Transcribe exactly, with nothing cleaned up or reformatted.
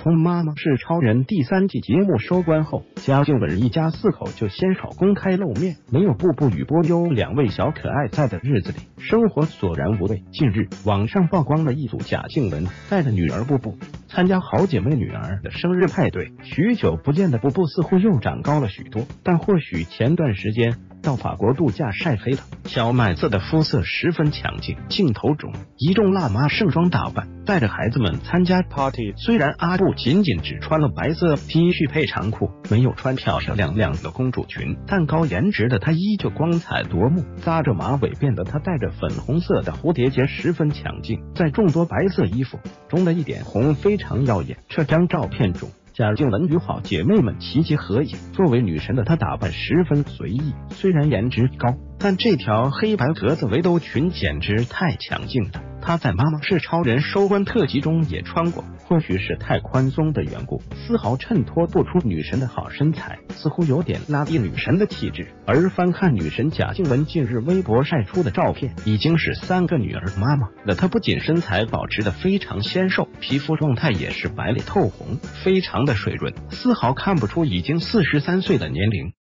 从《妈妈是超人》第三季节目收官后，贾静雯一家四口就鲜少公开露面。没有布布与波优两位小可爱在的日子里，生活索然无味。近日，网上曝光了一组贾静雯带着女儿布布参加好姐妹女儿的生日派对。许久不见的布布似乎又长高了许多，但或许前段时间到法国度假晒黑了，小麦色的肤色十分强劲。镜头中，一众辣妈盛装打扮，带着孩子们参加 party。虽然阿布仅仅只穿了白色 T 恤配长裤，没有穿漂漂亮亮的公主裙，但高颜值的她依旧光彩夺目。扎着马尾辫的她戴着粉红色的蝴蝶结，十分抢镜，在众多白色衣服中的一点红非常耀眼。这张照片中，贾静雯与好姐妹们齐齐合影。作为女神的她打扮十分随意，虽然颜值高，但这条黑白格子围兜裙简直太强劲了。她在《妈妈是超人》收官特辑中也穿过，或许是太宽松的缘故，丝毫衬托不出女神的好身材，似乎有点拉低女神的气质。而翻看女神贾静雯近日微博晒出的照片，已经是三个女儿妈妈了。她不仅身材保持得非常纤瘦，皮肤状态也是白里透红，非常的水润，丝毫看不出已经四十三岁的年龄。